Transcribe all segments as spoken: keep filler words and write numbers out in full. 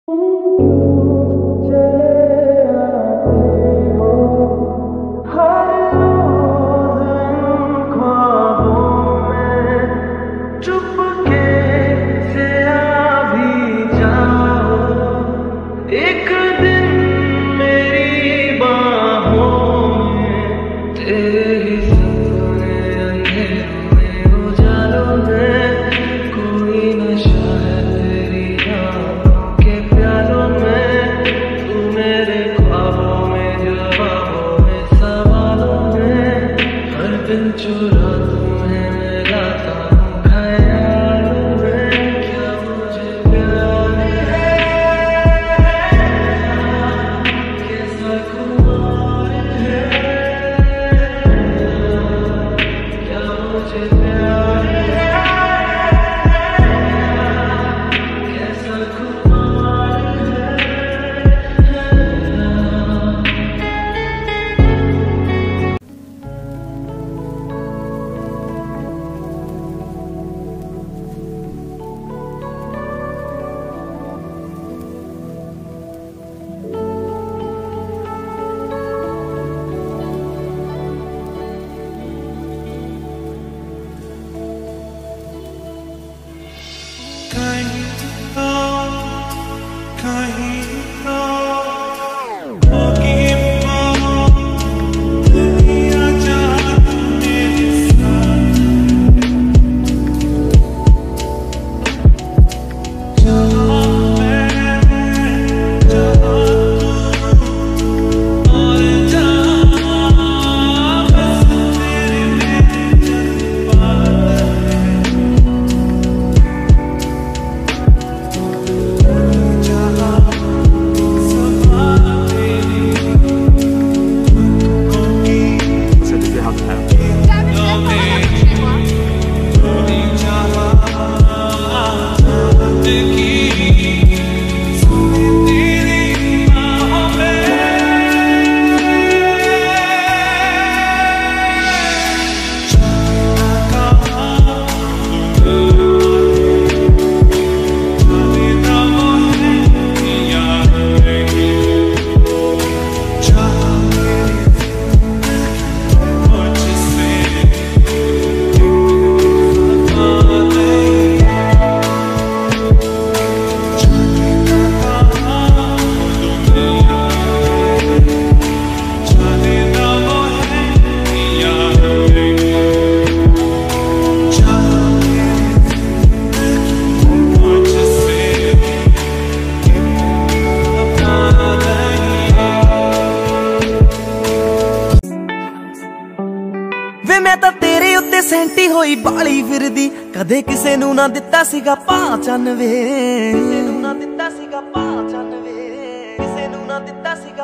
मैं तो तेरे उत्ते सेंटी होई बाली फिरदी, कदे किसे नू ना दिता सीगा पहचान वे, किसे नू ना दिता सीगा पहचान वे, किसे नू ना दिता सीगा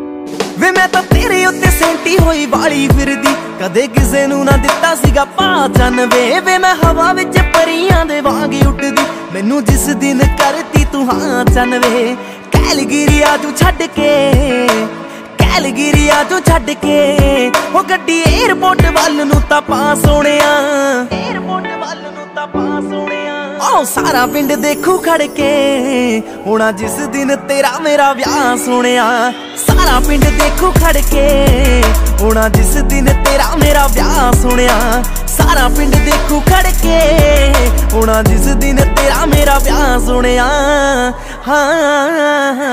वे। मैं तो तेरे उत्ते सेंटी होई बाली फिरदी, कदे किसे नू ना दिता सीगा पहचान वे। वे मैं हवा विच परियां दे वांग उड़दी, मैनू जिस दिन करती तू हां चन वे। कैलगिरी आजू छड्ड के, कैलगिरी आजू छड्ड के, ओ गड्डी एयरपोर्ट वल नू तां पा सोहणिया, एयरपोर्ट वल नू तां पा सोहणिया। ओ सारा पिंड देखू खड़ के, होना जिस दिन तेरा मेरा ब्याह सोहणिया। सारा पिंड देखू खड़ के, होना जिस दिन तेरा मेरा ब्याह सोहणिया। सारा पिंड देखू खड़ के, होना जिस दिन तेरा मेरा ब्याह सोहणिया। हाँ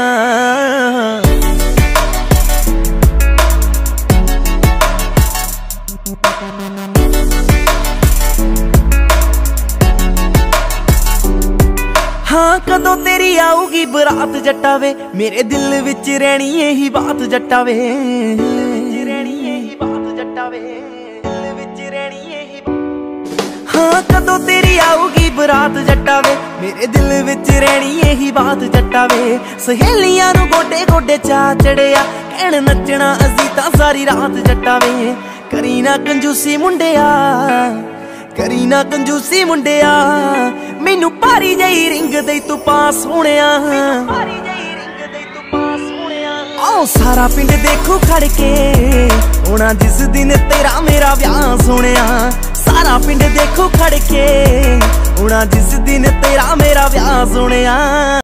हाँ कदों तेरी आऊगी बरात जट्टा वे, मेरे दिल विच रहनी यही बात जट्टा वे, रहनी यही बात जट्टा वे, दिल विच रहनी यही। हाँ कदों तेरी आऊगी बरात जट्टा वे, मेरे दिल विच रहनी यही बात जट्टा वे। सहेलियां नू गोडे गोडे चा चढ़िया, कहण नचना असी तां सारी रात जट्टा वे। करी ना कंजूसी मुंडिया, करी ना कंजूसी मुंडिया, मैनू भारी जही रिंग दे तू पा सोहणिया, भारी जही रिंग दे तू पा सोहणिया। आओ सारा पिंड देखू खड़ के, होना जिस दिन तेरा मेरा ब्याह सोहणिया। सारा पिंड देखू खड़ के, होना जिस दिन तेरा मेरा ब्याह सोहणिया।